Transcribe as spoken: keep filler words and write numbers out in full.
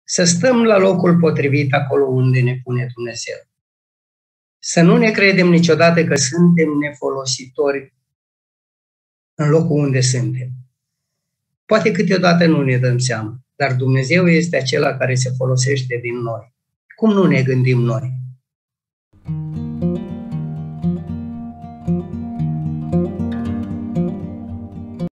să stăm la locul potrivit acolo unde ne pune Dumnezeu. Să nu ne credem niciodată că suntem nefolositori în locul unde suntem. Poate câteodată nu ne dăm seama, dar Dumnezeu este acela care se folosește din noi. Cum nu ne gândim noi?